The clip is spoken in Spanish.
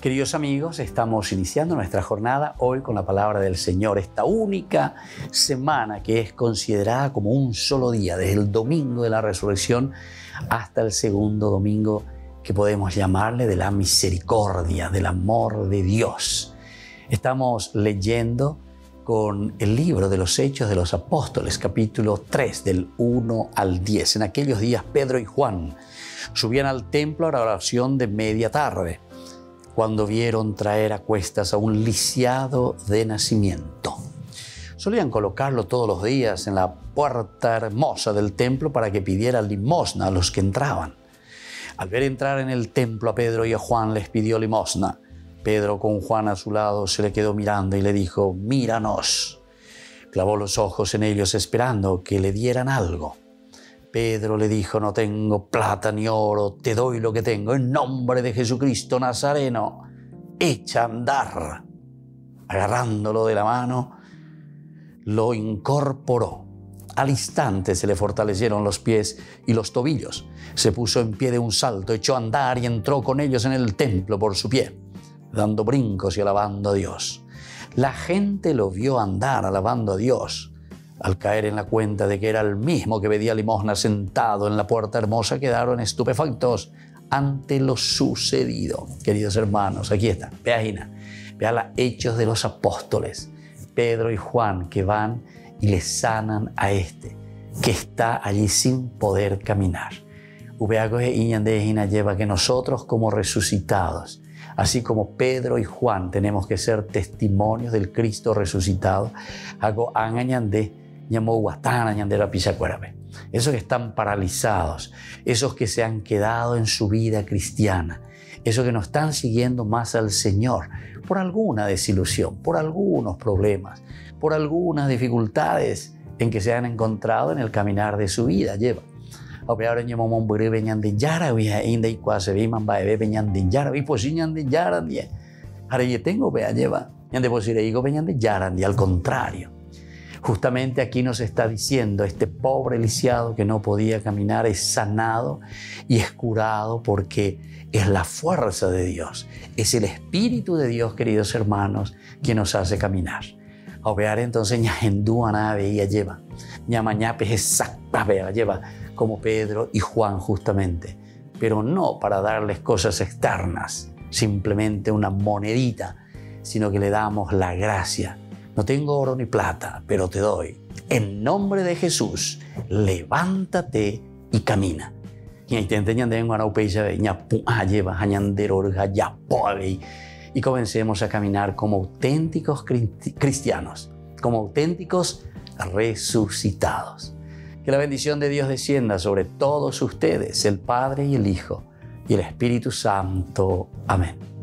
Queridos amigos, estamos iniciando nuestra jornada hoy con la palabra del Señor. Esta única semana que es considerada como un solo día, desde el domingo de la resurrección hasta el segundo domingo que podemos llamarle de la misericordia, del amor de Dios. Estamos leyendo con el libro de los Hechos de los Apóstoles, capítulo 3, del 1 al 10. En aquellos días Pedro y Juan subían al templo a la oración de media tarde, cuando vieron traer a cuestas a un lisiado de nacimiento. Solían colocarlo todos los días en la puerta hermosa del templo para que pidiera limosna a los que entraban. Al ver entrar en el templo a Pedro y a Juan, les pidió limosna. Pedro, con Juan a su lado, se le quedó mirando y le dijo: «Míranos». Clavó los ojos en ellos esperando que le dieran algo. Pedro le dijo: «No tengo plata ni oro, te doy lo que tengo. En nombre de Jesucristo Nazareno, echa a andar». Agarrándolo de la mano, lo incorporó. Al instante se le fortalecieron los pies y los tobillos. Se puso en pie de un salto, echó a andar y entró con ellos en el templo por su pie, dando brincos y alabando a Dios. La gente lo vio andar alabando a Dios. Al caer en la cuenta de que era el mismo que pedía limosna sentado en la puerta hermosa, quedaron estupefactos ante lo sucedido. Queridos hermanos, aquí está, vea los Hechos de los Apóstoles. Pedro y Juan que van y le sanan a este, que está allí sin poder caminar. Lleva que nosotros como resucitados, así como Pedro y Juan, tenemos que ser testimonios del Cristo resucitado. Esos que están paralizados, esos que se han quedado en su vida cristiana, esos que no están siguiendo más al Señor por alguna desilusión, por algunos problemas, por algunas dificultades en que se han encontrado en el caminar de su vida. Lleva. Al contrario, justamente aquí nos está diciendo este pobre lisiado que no podía caminar es sanado y es curado porque es la fuerza de Dios, es el Espíritu de Dios, queridos hermanos, que nos hace caminar. Entonces lleva como Pedro y Juan justamente, pero no para darles cosas externas, simplemente una monedita, sino que le damos la gracia. No tengo oro ni plata, pero te doy. En nombre de Jesús, levántate y camina. Y comencemos a caminar como auténticos cristianos, como auténticos resucitados. Que la bendición de Dios descienda sobre todos ustedes, el Padre y el Hijo y el Espíritu Santo. Amén.